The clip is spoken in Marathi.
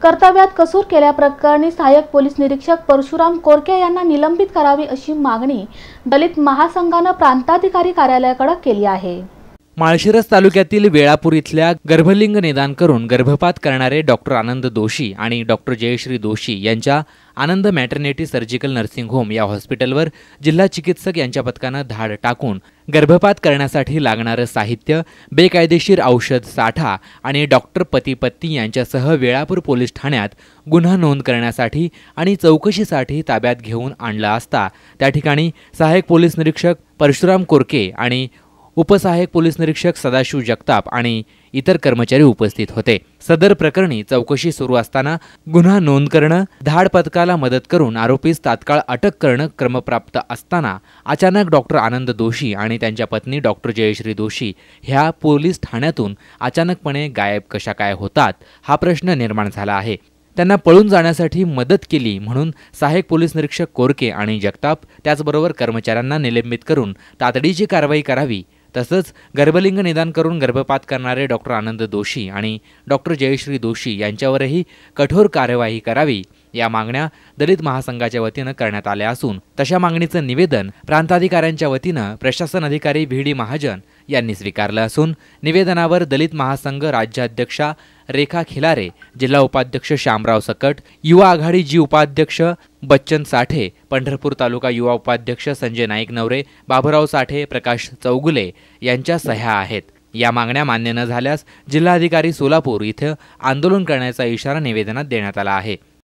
कर्तव्यात कसूर केल्याप्रकरणी सहाय्यक पोलीस निरीक्षक परशुराम कोरके यांना निलंबित करावे अशी मागणी दलित महासंघाने प्रांताधिकारी कार्यालयाकडे केली आहे। माळशिरस तालुक्यातील वेळापूर इथल्या गर्भलिंग निदान करून गर्भपात करणारे डॉक्टर आनंद दोशी आणि डॉक्टर जयश्री दोशी यांच्या Anand maternity surgical nursing home या हॉस्पिटलवर जिल्हा चिकित्सक यांच्या पथकाने धाड टाकून गर्भपात करण्यासाठी लागणारे साहित्य, बेकायदेशीर औषध साठा आणि डॉक्टर पती पत्नी यांच्यासह वेळापूर पोलीस ठाण्यात गुन्हा नोंद करण्यासाठी आणि चौकशीसाठी ताब्यात घेऊन आणला असता त्या ठिकाणी सहाय्यक पोलीस निरीक्षक परशुराम कोरके आणि उपसहाय्यक पोलीस निरीक्षक सदाशिव जगताप आणि इतर कर्मचारी उपस्थित होते। सदर प्रकरणी चौकशी सुरू असताना गुन्हा नोंद करणं, धाड पथकाला मदत करून आरोपीस तात्काळ अटक करणं क्रमप्राप्त असताना अचानक डॉक्टर आनंद दोशी आणि त्यांच्या पत्नी डॉक्टर जयश्री दोशी ह्या पोलीस ठाण्यातून अचानकपणे गायब कशा काय होतात हा प्रश्न निर्माण झाला आहे। त्यांना पळून जाण्यासाठी मदत केली म्हणून सहाय्यक पोलीस निरीक्षक कोरके आणि जगताप त्याचबरोबर कर्मचाऱ्यांना निलंबित करून तातडीची कारवाई करावी, तसंच गर्भलिंग निदान करून गर्भपात करणारे डॉक्टर आनंद दोशी आणि डॉक्टर जयश्री दोशी यांच्यावरही कठोर कार्यवाही करावी या मागण्या दलित महासंघाच्या वतीनं करण्यात आल्या असून तशा मागणीचं निवेदन प्रांताधिकाऱ्यांच्या वतीनं प्रशासन अधिकारी व्ही डी महाजन यांनी स्वीकारलं असून निवेदनावर दलित महासंघ राज्याध्यक्षा रेखा खिलारे, जिल्हा उपाध्यक्ष श्यामराव सकट, युवा आघाडी जी उपाध्यक्ष बच्चन साठे, पंढरपूर तालुका युवा उपाध्यक्ष संजय नाईक नवरे, बाबूराव साठे, प्रकाश चौगुले यांच्या सह्या आहेत। या मागण्या मान्य न झाल्यास जिल्हाधिकारी सोलापूर इथं आंदोलन करण्याचा इशारा निवेदनात देण्यात आला आहे।